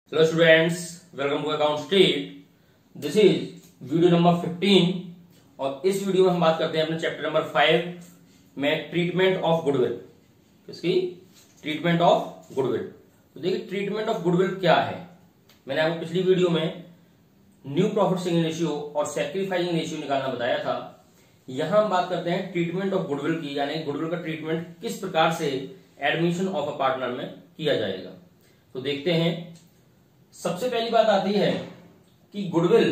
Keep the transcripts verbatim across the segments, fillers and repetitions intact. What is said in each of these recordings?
Hello students, welcome to account street. This is video number fifteen और इस video में हम बात करते हैं अपने चैप्टर नंबर फाइव में ट्रीटमेंट ऑफ गुडविल। किसकी? Treatment of goodwill. तो देखिए, ट्रीटमेंट ऑफ गुडविल क्या है। मैंने आपको पिछली वीडियो में न्यू प्रॉफिट शेयरिंग रेशियो और सैक्रिफाइसिंग रेशियो निकालना बताया था। यहां हम बात करते हैं ट्रीटमेंट ऑफ गुडविल की, यानी गुडविल का ट्रीटमेंट किस प्रकार से एडमिशन ऑफ अ पार्टनर में किया जाएगा। तो देखते हैं। सबसे पहली बात आती है कि गुडविल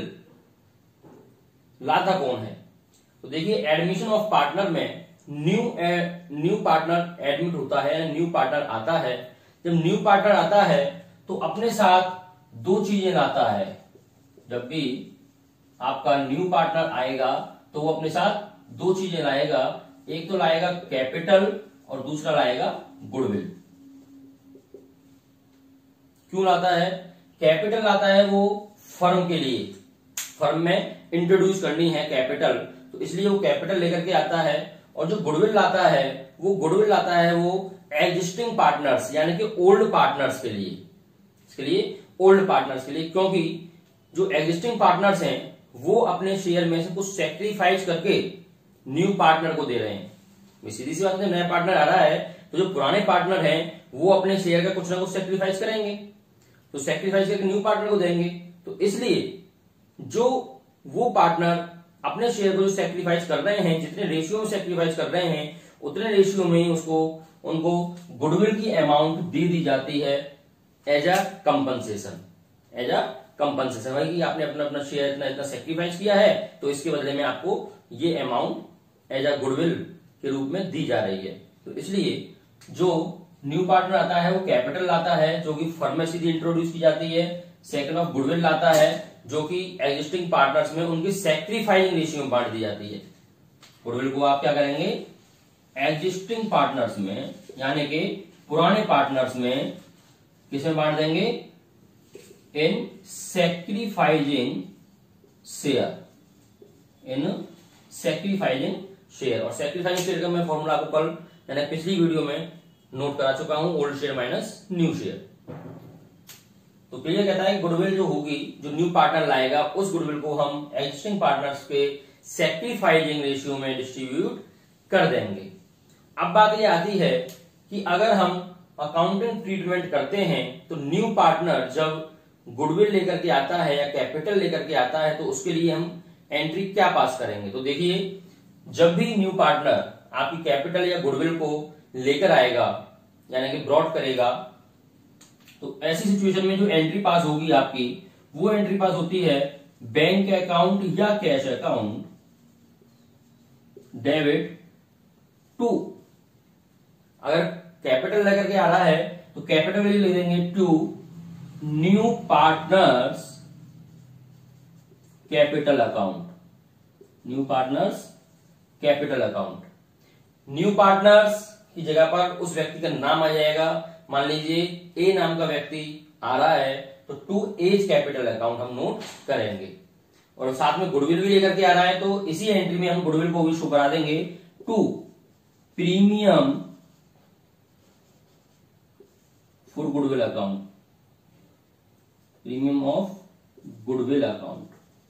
लाता कौन है। तो देखिए, एडमिशन ऑफ पार्टनर में न्यू न्यू पार्टनर एडमिट होता है, न्यू पार्टनर आता है। जब न्यू पार्टनर आता है तो अपने साथ दो चीजें लाता है। जब भी आपका न्यू पार्टनर आएगा तो वो अपने साथ दो चीजें लाएगा। एक तो लाएगा कैपिटल और दूसरा लाएगा गुडविल। क्यों लाता है? कैपिटल लाता है वो फर्म के लिए, फर्म में इंट्रोड्यूस करनी है कैपिटल, तो इसलिए वो कैपिटल लेकर के आता है। और जो गुडविल लाता है वो गुडविल लाता है वो एग्जिस्टिंग पार्टनर्स यानी कि ओल्ड पार्टनर्स के लिए, इसके लिए ओल्ड पार्टनर्स के लिए, क्योंकि जो एग्जिस्टिंग पार्टनर्स हैं वो अपने शेयर में से कुछ सैक्रिफाइस करके न्यू पार्टनर को दे रहे हैं। सीधी सी बात है, नया पार्टनर आ रहा है तो जो पुराने पार्टनर हैं वो अपने शेयर का कुछ ना कुछ सैक्रिफाइस करेंगे, तो सैक्रिफाइस करके न्यू पार्टनर को देंगे। तो इसलिए जो वो पार्टनर अपने शेयर को जो सैक्रिफाइस कर रहे हैं, जितने रेशियो में सैक्रिफाइस कर रहे हैं उतने रेशियो में ही उसको उनको गुडविल की अमाउंट दे दी जाती है as a compensation. As a compensation भाई कि आपने अपना अपना शेयर इतना इतना सैक्रिफाइस किया है तो इसके बदले में आपको ये अमाउंट एज अ गुडविल के रूप में दी जा रही है। तो इसलिए जो न्यू पार्टनर आता है वो कैपिटल लाता है जो कि फर्म में सीधी इंट्रोड्यूस की जाती है। सेकंड ऑफ गुडविल लाता है जो कि एग्जिस्टिंग पार्टनर्स में उनकी सैक्रिफाइसिंग रेशियो में बांट दी जाती है। गुडविल को आप क्या करेंगे? एग्जिस्टिंग पार्टनर्स में यानी कि पुराने पार्टनर्स में किसमें बांट देंगे? In sacrificing share, in sacrificing share. और सैक्रिफाइसिंग शेयर का मैं फॉर्मूला आपको कल यानी पिछली वीडियो में नोट करा चुका हूं, old share minus new share. तो क्लियर कहता है गुडविल जो होगी, जो न्यू पार्टनर लाएगा उस गुडविल को हम एग्जिस्टिंग पार्टनर्स के सैक्रिफाइसिंग रेशियो में डिस्ट्रीब्यूट कर देंगे। अब बात ये आती है कि अगर हम अकाउंटिंग ट्रीटमेंट करते हैं तो न्यू पार्टनर जब गुडविल लेकर के आता है या कैपिटल लेकर के आता है तो उसके लिए हम एंट्री क्या पास करेंगे। तो देखिए, जब भी न्यू पार्टनर आपकी कैपिटल या गुडविल को लेकर आएगा यानी कि ब्रॉड करेगा, तो ऐसी सिचुएशन में जो एंट्री पास होगी आपकी वो एंट्री पास होती है बैंक अकाउंट या कैश अकाउंट डेबिट टू। अगर कैपिटल लेकर के आ रहा है तो कैपिटल के लिए ले देंगे to new partners capital account, new partners capital account. New partners की जगह पर उस व्यक्ति का नाम आ जाएगा। मान लीजिए ए नाम का व्यक्ति आ रहा है तो टू एज कैपिटल अकाउंट हम नोट करेंगे। और साथ में गुडविल भी लेकर के आ रहा है तो इसी एंट्री में हम गुडविल को भी शो करा देंगे to premium for goodwill account, premium of goodwill account.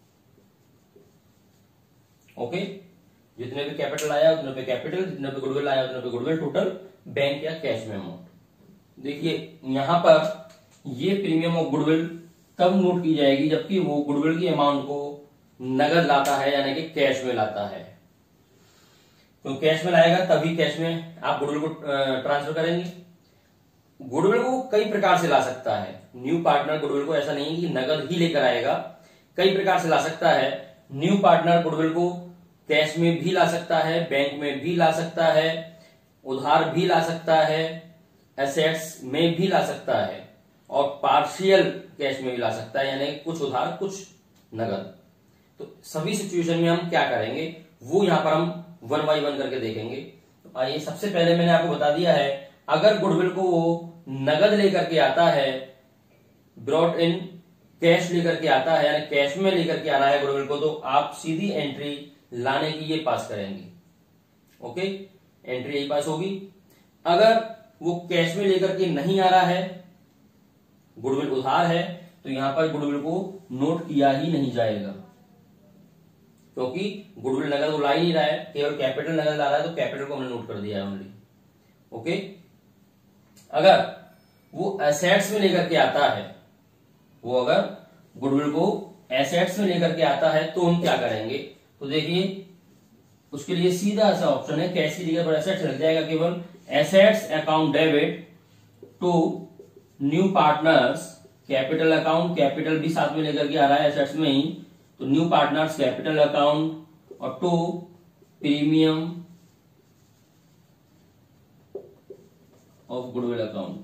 Okay, जितने भी कैपिटल आया उतने पे कैपिटल, जितने पे गुडविल आया उतने पे गुडविल, टोटल बैंक या कैश में अमाउंट। देखिए यहां पर ये प्रीमियम ऑफ गुडविल तब नोट की जाएगी जबकि वो गुडविल की अमाउंट को नगद लाता है यानी कि कैश में लाता है। तो कैश में लाएगा तभी कैश में आप गुडविल को ट्रांसफर करेंगे। गुडविल को कई प्रकार से ला सकता है न्यू पार्टनर। गुडविल को ऐसा नहीं कि नगद ही लेकर आएगा, कई प्रकार से ला सकता है। न्यू पार्टनर गुडविल को कैश में भी ला सकता है, बैंक में भी ला सकता है, उधार भी ला सकता है, एसेट्स में भी ला सकता है और पार्शियल कैश में भी ला सकता है, यानी कुछ उधार कुछ नगद। तो सभी सिचुएशन में हम क्या करेंगे वो यहां पर हम वन बाई वन करके देखेंगे। तो आइए, सबसे पहले मैंने आपको बता दिया है अगर गुडविल को वो नगद लेकर के आता है, ब्रॉट इन कैश लेकर के आता है यानी कैश में लेकर के आ रहा है गुडविल को, तो आप सीधी एंट्री लाने की ये पास करेंगे। ओके, एंट्री यही पास होगी। अगर वो कैश में लेकर के नहीं आ रहा है, गुडविल उधार है तो यहां पर गुडविल को नोट किया ही नहीं जाएगा, क्योंकि गुडविल नगद वो ला ही नहीं रहा है, केवल कैपिटल नगद ला रहा है, तो कैपिटल को हमने नोट कर दिया है ओनली। ओके, अगर वो एसेट्स में लेकर के आता है, वो अगर गुडविल को एसेट्स में लेकर के आता है तो हम क्या करेंगे, तो देखिए उसके लिए सीधा सा ऑप्शन है, कैश की जगह पर एसेट्स लग जाएगा केवल, assets account debit to new partners capital account, capital भी साथ में लेकर के आ रहा है एसेट्स में ही, तो न्यू पार्टनर्स कैपिटल अकाउंट और to premium of goodwill account.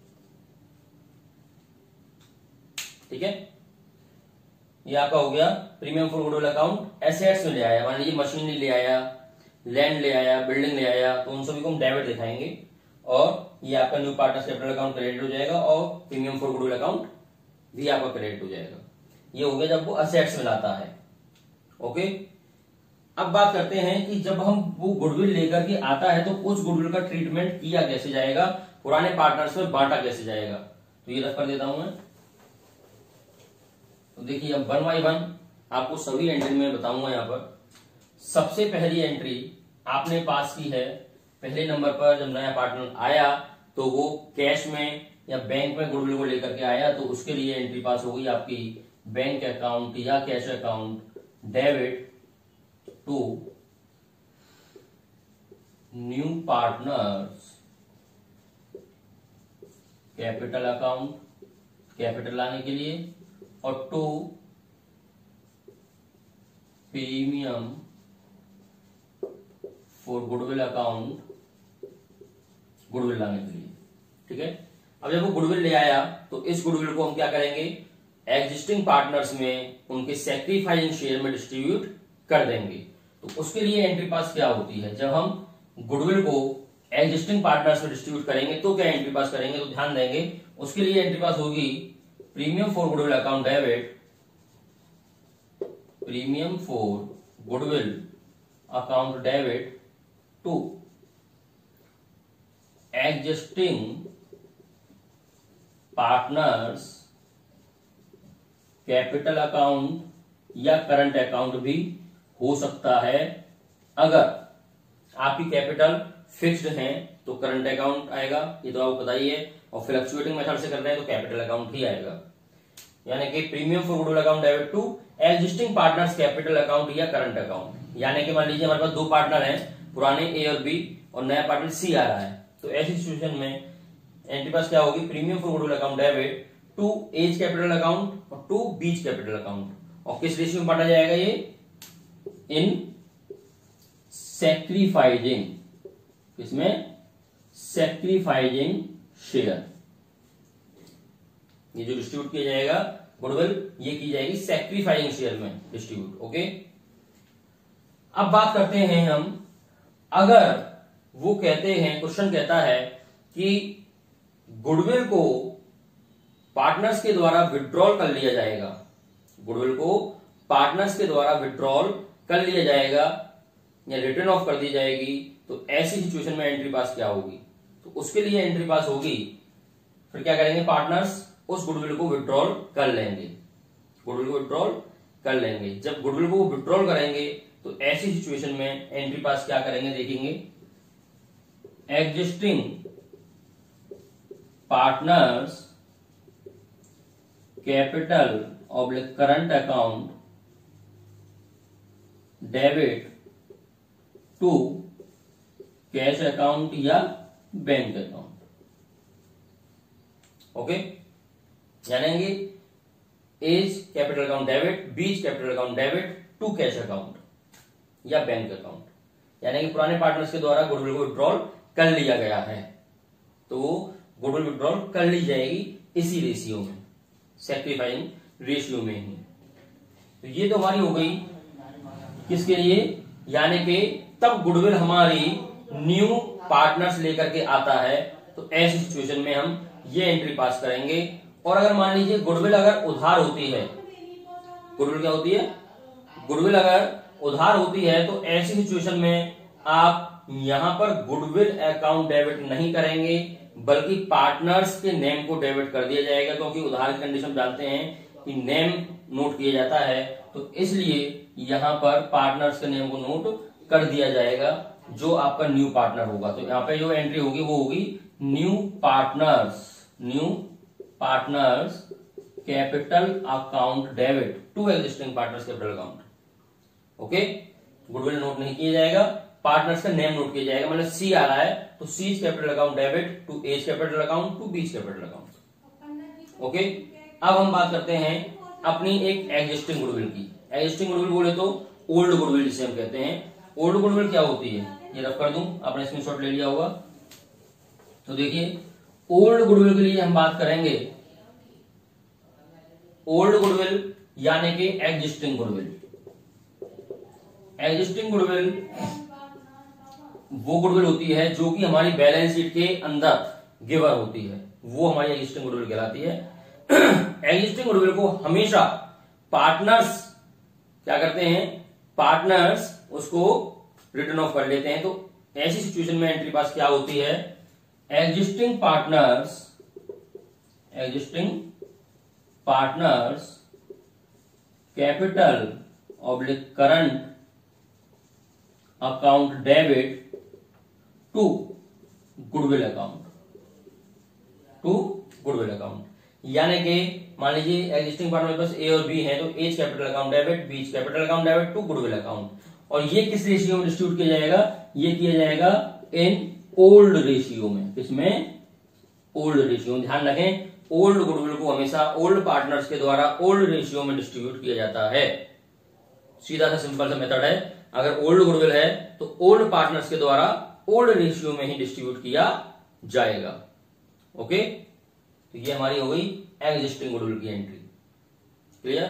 ठीक है, ये आपका हो गया premium for goodwill account. Assets में ले आया, मान लीजिए मशीनरी ले आया, लैंड ले आया, बिल्डिंग ले आया, तो उन सभी को हम डेबिट दिखाएंगे और ये आपका new partners capital account credit हो जाएगा और प्रीमियम फॉर गुडविल अकाउंट भी आपका क्रेडिट हो जाएगा। ये हो गया जब वो एसेट्स में लाता है। ओके, अब बात करते हैं कि जब हम वो गुडविल लेकर के आता है तो उस गुडविल का ट्रीटमेंट किया कैसे जाएगा, पुराने पार्टनर्स में बांटा कैसे जाएगा। तो ये रख कर देता हूं मैं। तो देखिए अब वन बाई वन आपको सभी एंट्री में बताऊंगा। यहां पर सबसे पहली एंट्री आपने पास की है, पहले नंबर पर जब नया पार्टनर आया तो वो कैश में या बैंक में गुडविल को लेकर के आया, तो उसके लिए एंट्री पास हो गई आपकी बैंक अकाउंट या cash account debit to new partners capital account, capital लाने के लिए, और to premium for goodwill account, goodwill लाने के लिए। ठीक है, अब जब वो गुडविल ले आया तो इस गुडविल को हम क्या करेंगे, एग्जिस्टिंग पार्टनर्स में उनके सैक्रिफाइसिंग शेयर में डिस्ट्रीब्यूट कर देंगे। तो उसके लिए एंट्री पास क्या होती है, जब हम गुडविल को एग्जिस्टिंग पार्टनर्स में डिस्ट्रीब्यूट करेंगे तो क्या एंट्री पास करेंगे, तो ध्यान देंगे उसके लिए एंट्री पास होगी premium for goodwill account debit, premium for goodwill account debit to existing partners capital account या करंट अकाउंट भी हो सकता है। अगर आपकी कैपिटल फिक्स्ड है तो करंट अकाउंट आएगा, ये तो आपको पता ही है, और फ्लक्चुएटिंग मेथड से कर रहे हैं तो कैपिटल अकाउंट ही आएगा। यानी कि premium for goodwill account debit to existing partners capital account या करंट अकाउंट। यानी कि मान लीजिए हमारे पास दो पार्टनर हैं, पुराने ए और बी, और नया पार्टनर सी आ रहा है, तो ऐसी सिचुएशन में एंट्री पास क्या होगी, premium for goodwill account debit to A's capital account और टू बीच कैपिटल अकाउंट। और किस रेशियो में बांटा जाएगा, ये इन सैक्रिफाइजिंग, किसमें, सैक्रिफाइजिंग शेयर। ये जो डिस्ट्रीब्यूट किया जाएगा गुडविल, ये की जाएगी सैक्रिफाइजिंग शेयर में डिस्ट्रीब्यूट। ओके, अब बात करते हैं हम, अगर वो कहते हैं, क्वेश्चन कहता है कि गुडविल को पार्टनर्स के द्वारा विड्रॉल कर लिया जाएगा, गुडविल को पार्टनर्स के द्वारा विड्रॉल कर लिया जाएगा या रिटर्न ऑफ कर दी जाएगी, तो ऐसी सिचुएशन में एंट्री पास क्या होगी, तो उसके लिए एंट्री पास होगी, फिर क्या करेंगे, पार्टनर्स उस गुडविल को विड्रॉल कर लेंगे, गुडविल को विड्रॉल कर लेंगे। जब गुडविल को विड्रॉल करेंगे तो ऐसी सिचुएशन में एंट्री पास क्या करेंगे, देखेंगे, existing partners capital oblique current account debit to cash account या बैंक अकाउंट। ओके, जानेंगे A's capital account debit, B's capital account debit to cash account या बैंक अकाउंट। यानी कि पुराने पार्टनर्स के द्वारा गुडविल को विड्रॉल कर लिया गया है, तो वो गुडविल विड्रॉल कर ली जाएगी इसी रेशियो में, सैक्रिफाइंग रेशियो में ही। तो ये तो हमारी हो गई किसके लिए, यानी कि तब गुडविल हमारी न्यू पार्टनर्स लेकर के आता है, तो ऐसी सिचुएशन में हम ये एंट्री पास करेंगे। और अगर मान लीजिए गुडविल अगर उधार होती है, गुडविल क्या होती है, गुडविल अगर उधार होती है, तो ऐसी सिचुएशन में आप यहां पर गुडविल अकाउंट डेबिट नहीं करेंगे, बल्कि पार्टनर्स के नेम को डेबिट कर दिया जाएगा, क्योंकि उधार की कंडीशन जानते हैं कि नेम नोट किया जाता है, तो इसलिए यहां पर पार्टनर्स के नेम को नोट कर दिया जाएगा जो आपका न्यू पार्टनर होगा। तो यहाँ पे जो एंट्री होगी वो होगी new partners, new partners capital account debit to existing partners capital account. Okay, goodwill note नहीं किया जाएगा, पार्टनर्स का नेम नोट किया जाएगा। मतलब सी आ रहा है तो C capital account debit to A's capital account to B capital account. Okay, अब हम बात करते हैं अपनी एक एग्जिस्टिंग गुडविल की। एग्जिस्टिंग गुडविल बोले तो ओल्ड गुडविल जिसे हम कहते हैं। ओल्ड गुडविल क्या होती है, ये रफ कर दूं, आपने स्क्रीनशॉट ले लिया होगा। तो देखिए, ओल्ड गुडविल के लिए हम बात करेंगे ओल्ड गुडविल यानी कि एग्जिस्टिंग गुडविल। एग्जिस्टिंग गुडविल वो गुडविल होती है जो कि हमारी बैलेंस शीट के अंदर गिवर होती है, वो हमारी एग्जिस्टिंग गुडविल कहलाती है। एग्जिस्टिंग गुडविल को हमेशा पार्टनर्स क्या करते हैं, पार्टनर्स उसको रिटर्न ऑफ कर लेते हैं। तो ऐसी सिचुएशन में एंट्री पास क्या होती है, existing partners existing partners capital oblique current account debit to goodwill account to goodwill account. यानी कि मान लीजिए एग्जिस्टिंग पार्टनर के पास ए और बी है, तो A's capital account debit, B capital account debit to goodwill account. और ये किस रेशियो में डिस्ट्रीब्यूट किया जाएगा, ये किया जाएगा इन ओल्ड रेशियो में। किसमें, ओल्ड रेशियो में। ध्यान रखें, ओल्ड गुडविल को हमेशा ओल्ड पार्टनर्स के द्वारा ओल्ड रेशियो में डिस्ट्रीब्यूट किया जाता है। सीधा सा सिंपल सा मेथड है, अगर ओल्ड गुडविल है तो ओल्ड पार्टनर्स के द्वारा ओल्ड रेशियो में ही डिस्ट्रीब्यूट किया जाएगा। ओके, तो ये हमारी हो गई एग्जिस्टिंग गुडविल की एंट्री। क्लियर,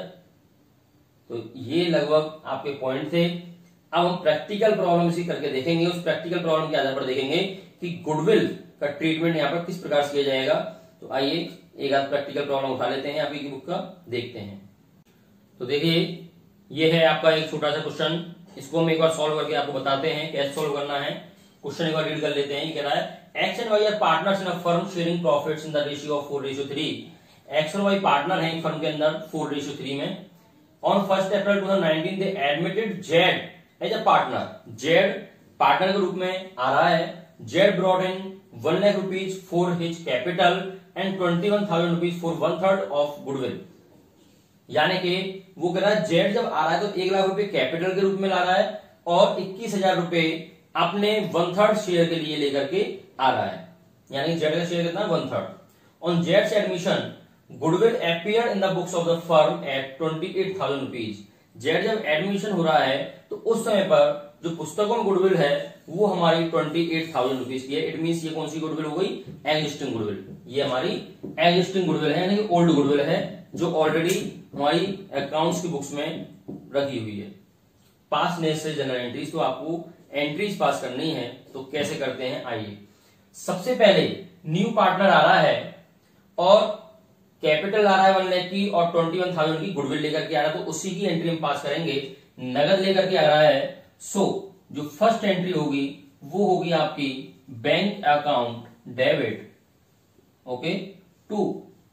तो ये लगभग आपके पॉइंट थे। अब हम प्रैक्टिकल प्रॉब्लम इसी करके देखेंगे, उस प्रैक्टिकल प्रॉब्लम के आधार पर देखेंगे कि गुडविल का ट्रीटमेंट यहां पर किस प्रकार से किया जाएगा। तो आइए एक आध प्रैक्टिकल प्रॉब्लम उठा लेते हैं, आप की बुक का देखते हैं। तो देखिए, ये है आपका एक छोटा सा क्वेश्चन, इसको हम एक बार सॉल्व करके आपको बताते हैं कैसे सॉल्व करना है। क्वेश्चन एक बार रीड कर लेते हैं। ये कह रहा है X and Y are partners in a firm sharing profits in the ratio of four ratio three. X और वाई पार्टनर हैं एक फर्म के अंदर फोर रेशियो थ्री में। On first April two thousand nineteen they admitted Z as a partner. Z partner के रूप में आ रहा है। Z brought in one lakh rupees for his capital and twenty one thousand rupees for one third of goodwill. यानी कि वो कह रहा है जेड जब आ रहा है तो एक लाख रुपए कैपिटल के रूप में ला रहा है और इक्कीस हजार रुपए अपने वन थर्ड शेयर के लिए लेकर के आ रहा है। यानी जेड का शेयर कितना, वन थर्ड। ऑन जेड्स admission goodwill appear in the books of the firm at twenty eight thousand rupees. Z जब एडमिशन हो रहा है तो उस समय पर जो पुस्तकों में गुडविल है वो हमारी ट्वेंटी एट थाउजेंड रुपीज की है। इट मीन ये कौन सी गुडविल हो गई, एग्जिस्टिंग गुडविल। ये हमारी एग्जिस्टिंग गुडविल है, यानी कि ओल्ड गुडविल है जो ऑलरेडी हमारी अकाउंट्स की बुक्स में रखी हुई है। पास नेसेसरी जनरल एंट्रीज, तो आपको एंट्रीज पास करनी है तो कैसे करते हैं, आइए। सबसे पहले न्यू पार्टनर आ रहा है और कैपिटल आ रहा है वन लाख की और ट्वेंटी वन थाउजेंड की गुडविल लेकर के आ रहा है, तो उसी की एंट्री हम पास करेंगे। नगद लेकर के आ रहा है, सो जो फर्स्ट एंट्री होगी वो होगी आपकी bank account debit, okay, to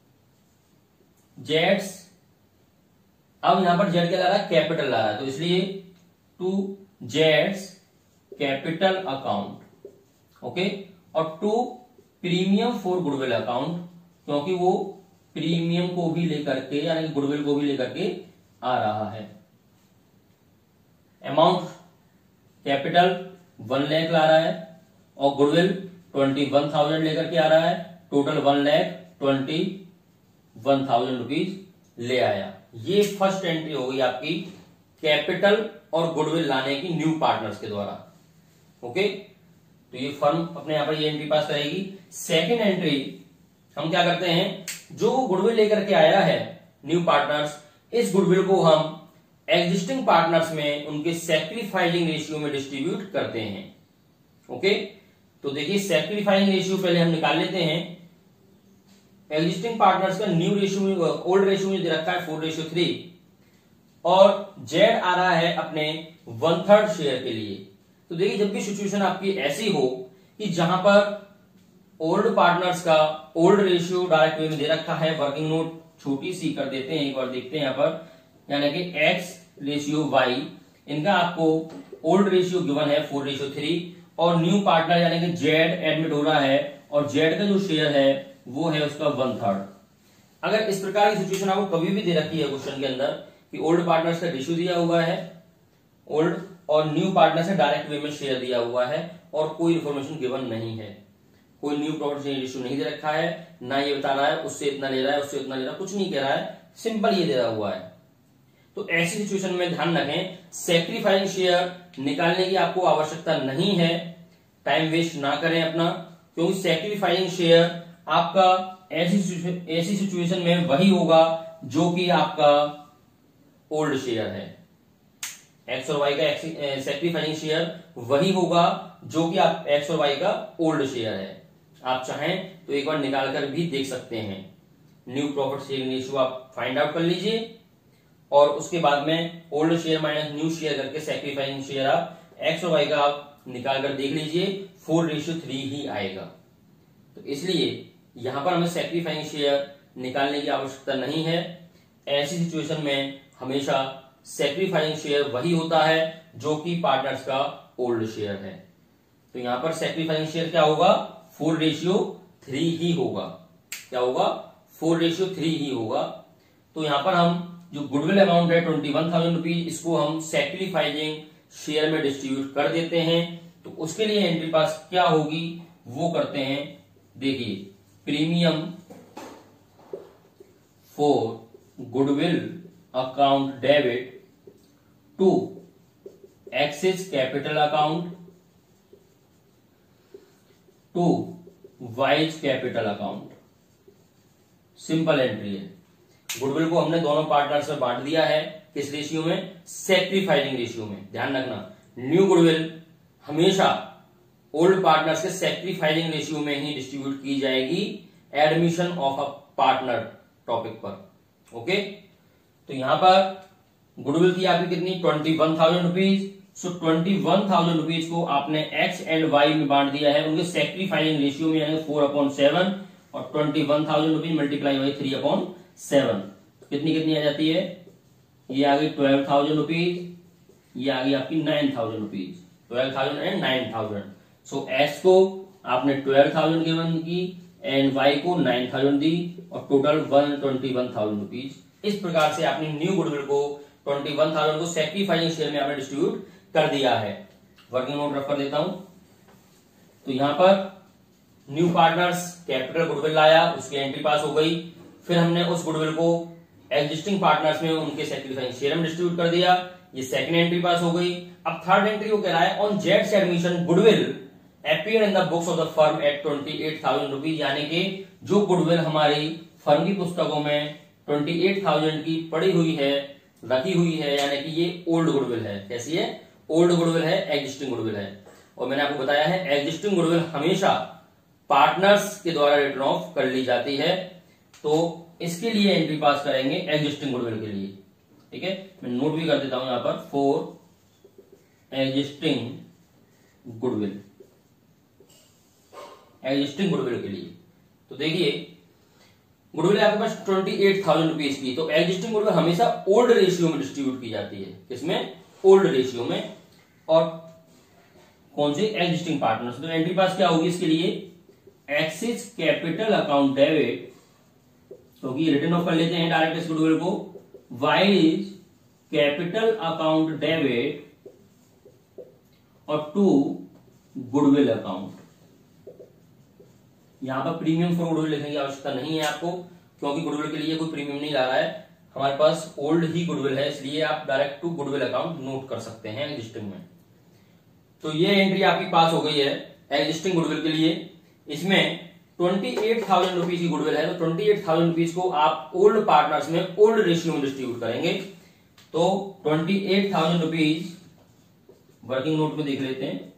जेड्स। अब यहां पर जेड क्या ला रहा है, कैपिटल ला रहा है, तो इसलिए टू जेड्स कैपिटल अकाउंट, ओके, और to premium for goodwill account, क्योंकि वो प्रीमियम को भी लेकर के यानी गुडविल को भी लेकर के आ रहा है। अमाउंट कैपिटल वन लाख ला रहा है और गुडविल ट्वेंटी वन थाउजेंड लेकर के आ रहा है। Total one lakh twenty one thousand rupees ले आया। ये फर्स्ट एंट्री हो गई आपकी कैपिटल और गुडविल लाने की न्यू पार्टनर्स के द्वारा, ओके। तो ये फर्म अपने यहां पर ये एंट्री पास करेगी। सेकंड एंट्री हम क्या करते हैं, जो गुडविल लेकर के आया है न्यू पार्टनर्स, इस गुडविल को हम एग्जिस्टिंग पार्टनर्स में उनके सैक्रिफाइसिंग रेशियो में डिस्ट्रीब्यूट करते हैं, ओके। तो देखिए सैक्रिफाइसिंग रेशियो पहले हम निकाल लेते हैं। एग्जिस्टिंग पार्टनर्स का न्यू रेशियो, ओल्ड रेशियो में दे रखा है फोर रेशियो थ्री और जेड आ रहा है अपने वन थर्ड शेयर के लिए। तो देखिए जब भी सिचुएशन आपकी ऐसी हो कि जहां पर ओल्ड पार्टनर्स का ओल्ड रेशियो डायरेक्ट वे में दे रखा है, वर्किंग नोट छोटी सी कर देते हैं, एक बार देखते हैं यहाँ पर, यानी कि एक्स रेशियो वाई, इनका आपको ओल्ड रेशियो गिवन है फोर रेशियो थ्री, और न्यू पार्टनर यानी कि जेड एडमिट हो रहा है और जेड का जो शेयर है वो है उसका वन थर्ड। अगर इस प्रकार की सिचुएशन आपको कभी भी दे रखी है क्वेश्चन के अंदर कि ओल्ड पार्टनर्स का रेशियो दिया हुआ है ओल्ड और न्यू पार्टनर से डायरेक्ट वे में शेयर दिया हुआ है और कोई इन्फॉर्मेशन गिवन नहीं है, कोई न्यू प्रॉफिट शेयर रेशियो नहीं दे रखा है, ना ये बता रहा है उससे इतना ले रहा है उससे इतना ले रहा है, कुछ नहीं कह रहा है, सिंपल ये दे रहा हुआ है। तो ऐसी सिचुएशन में ध्यान रखें सैक्रिफाइंग शेयर निकालने की आपको आवश्यकता नहीं है, टाइम वेस्ट ना करें अपना, क्योंकि सैक्रिफाइंग शेयर आपका ऐसी ऐसी सिचुएशन में वही होगा जो कि आपका ओल्ड शेयर है। एक्स और वाई का सैक्रिफाइंग शेयर वही होगा जो कि आप एक्स और वाई का ओल्ड शेयर है। आप चाहें तो एक बार निकाल कर भी देख सकते हैं। न्यू प्रॉफिट शेयरिंग रेशियो आप फाइंड आउट कर लीजिए और उसके बाद में old share minus new share करके सैक्रिफाइंग शेयर आप एक्स और वाई का आप निकाल कर देख लीजिए, फोर रेशियो थ्री ही आएगा। तो इसलिए यहां पर हमें सैक्रिफाइंग शेयर निकालने की आवश्यकता नहीं है। ऐसी सिचुएशन में हमेशा सैक्रिफाइंग शेयर वही होता है जो कि पार्टनर्स का ओल्ड शेयर है। तो यहां पर सैक्रिफाइंग शेयर क्या होगा, फोर रेशियो थ्री ही होगा। क्या होगा, फोर रेशियो थ्री ही होगा। तो यहां पर हम जो गुडविल अमाउंट है ट्वेंटी वन थाउजेंड रुपीज, इसको हम सैक्रिफाइजिंग शेयर में डिस्ट्रीब्यूट कर देते हैं। तो उसके लिए एंट्री पास क्या होगी वो करते हैं। देखिए, premium for goodwill account debit to X's capital account to Y's capital account. Simple entry है। गुडविल को हमने दोनों पार्टनर्स में बांट दिया है, किस रेशियो में, सैक्रिफाइजिंग रेशियो में। ध्यान रखना, न्यू गुडविल हमेशा ओल्ड पार्टनर्स के सैक्रिफाइजिंग रेशियो में ही डिस्ट्रीब्यूट की जाएगी admission of a partner topic पर। ओके, तो यहां पर गुडविल की आपकी कितनी, twenty one thousand rupees. So twenty one thousand rupees को आपने एक्स एंड वाई में बांट दिया है उनके सैक्रिफाइजिंग रेशियो में, यानी फोर अपॉन सेवन, और twenty one thousand rupees multiply by three upon seven, कितनी कितनी आ जाती है, ये आ गई ट्वेल्व थाउजेंड रुपीज, ये आ गई आपकी nine thousand rupees, twelve thousand and nine thousand. So X को आपने ट्वेल्व थाउजेंड गिवन की एंड वाई को नाइन थाउजेंड दी और total one twenty one thousand rupees. इस प्रकार से आपने न्यू गुडविल को ट्वेंटी वन थाउजेंड को सैक्रिफाइजिंग शेयर में आपने डिस्ट्रीब्यूट कर दिया है। वर्किंग नोट रफ कर देता हूं। तो यहां पर न्यू पार्टनर्स कैपिटल गुडविल लाया, उसकी एंट्री पास हो गई। फिर हमने उस गुडविल को एग्जिस्टिंग पार्टनर्स में उनके सैक्रिफाइजिंग शेयर में डिस्ट्रीब्यूट कर दिया, ये सेकंड एंट्री पास हो गई। अब थर्ड एंट्री को कह रहा है ऑन जेड्स admission goodwill appear in the books of the firm at twenty eight thousand rupees, यानी कि जो गुडविल हमारी फर्म की पुस्तकों में ट्वेंटी एट थाउजेंड की पड़ी हुई है, रखी हुई है, यानी कि ये ओल्ड गुडविल है। कैसी है, ओल्ड गुडविल है, एग्जिस्टिंग गुडविल है। और मैंने आपको बताया है एग्जिस्टिंग गुडविल हमेशा पार्टनर्स के द्वारा रिटर्न ऑफ कर ली जाती है। तो इसके लिए एंट्री पास करेंगे एग्जिस्टिंग गुडविल के लिए। ठीक है, मैं नोट भी कर देता हूं यहां पर, for existing goodwill, existing goodwill के लिए। तो देखिए, गुडविल है आपके पास ट्वेंटी एट थाउजेंड रुपीज की, तो एग्जिस्टिंग गुडविल हमेशा ओल्ड रेशियो में डिस्ट्रीब्यूट की जाती है। किसमें, ओल्ड रेशियो में। और कौन सी, एग्जिस्टिंग पार्टनर्स। तो एंट्री पास क्या होगी इसके लिए, एक्सिस कैपिटल अकाउंट डेबिट, क्योंकि तो रिटर्न ऑफ कर लेते हैं डायरेक्ट इस गुडविल को, वाइज कैपिटल अकाउंट डेबिट और टू गुडविल अकाउंट। यहां पर प्रीमियम फॉर गुडविल लिखने की आवश्यकता नहीं है आपको, क्योंकि गुडविल के लिए कोई प्रीमियम नहीं ला रहा है, हमारे पास ओल्ड ही गुडविल है, इसलिए आप direct to goodwill account note कर सकते हैं एग्जिस्टिंग में। तो ये एंट्री आपकी पास हो गई है एग्जिस्टिंग गुडविल के लिए। इसमें ट्वेंटी एट थाउजेंड रुपीज की गुडविल है, तो ट्वेंटी एट थाउजेंड रुपीज को आप ओल्ड पार्टनर्स में ओल्ड रेशियो में डिस्ट्रीब्यूट करेंगे। तो twenty eight thousand rupees working note में देख लेते हैं,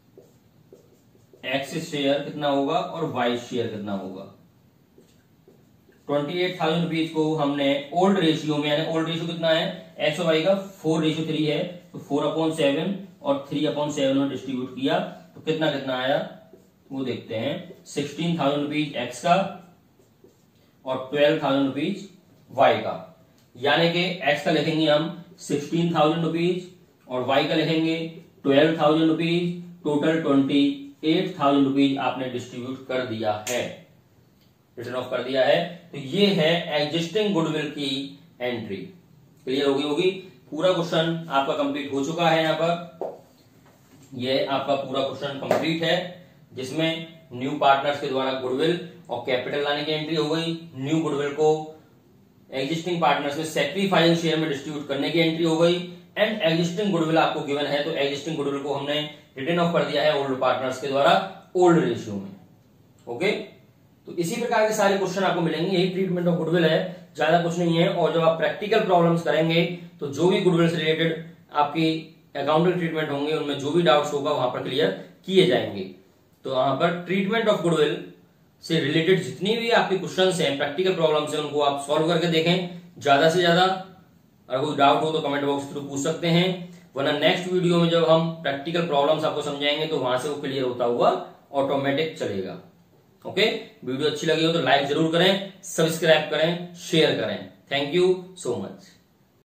एक्सिस शेयर कितना होगा और वाई शेयर कितना होगा। ट्वेंटी एट थाउजेंड रुपीज को हमने ओल्ड रेशियो में, यानी ओल्ड रेशियो कितना है, एक्स और वाई का फोर रेशियो थ्री है, तो फोर अपॉन सेवन और थ्री अपॉन सेवन में डिस्ट्रीब्यूट किया, तो कितना कितना आया, वो देखते हैं सिक्सटीन थाउजेंड रुपीज एक्स का और ट्वेल्व थाउजेंड रुपीज वाई का। यानी कि एक्स का लिखेंगे हम सिक्सटीन थाउजेंड रुपीज और वाई का लिखेंगे twelve thousand rupees, total twenty eight thousand rupees आपने डिस्ट्रीब्यूट कर दिया है, रिटर्न ऑफ कर दिया है। तो ये है एग्जिस्टिंग गुडविल की एंट्री। क्लियर होगी होगी पूरा क्वेश्चन आपका कंप्लीट हो चुका है। यहाँ पर ये आपका पूरा क्वेश्चन कंप्लीट है, जिसमें न्यू पार्टनर्स के द्वारा गुडविल और कैपिटल लाने की एंट्री हो गई, न्यू गुडविल को एग्जिस्टिंग पार्टनर्स में सैक्रिफाइसिंग शेयर में डिस्ट्रीब्यूट करने की एंट्री हो गई, एंड एग्जिस्टिंग गुडविल आपको गिवन है तो एग्जिस्टिंग गुडविल को हमने रिटर्न ऑफ कर दिया है ओल्ड पार्टनर्स के द्वारा ओल्ड रेशियो में। ओके, तो इसी प्रकार के सारे क्वेश्चन आपको मिलेंगे, यही ट्रीटमेंट ऑफ गुडविल है, ज्यादा कुछ नहीं है। और जब आप प्रैक्टिकल प्रॉब्लम्स करेंगे तो जो भी गुडविल से रिलेटेड आपकी अकाउंटिंग ट्रीटमेंट होंगे उनमें जो भी डाउट्स होगा वहां पर क्लियर किए जाएंगे। तो वहां पर ट्रीटमेंट ऑफ गुडविल से रिलेटेड जितनी भी आपके क्वेश्चंस हैं, प्रैक्टिकल प्रॉब्लम्स हैं, उनको आप सॉल्व करके देखें ज्यादा से ज्यादा। अगर कोई डाउट हो तो कमेंट बॉक्स थ्रू पूछ सकते हैं, वरना नेक्स्ट वीडियो में जब हम प्रैक्टिकल प्रॉब्लम्स आपको समझाएंगे तो वहां से वो क्लियर होता हुआ ऑटोमेटिक चलेगा। ओके, वीडियो अच्छी लगी हो तो लाइक जरूर करें, सब्सक्राइब करें, शेयर करें। Thank you so much.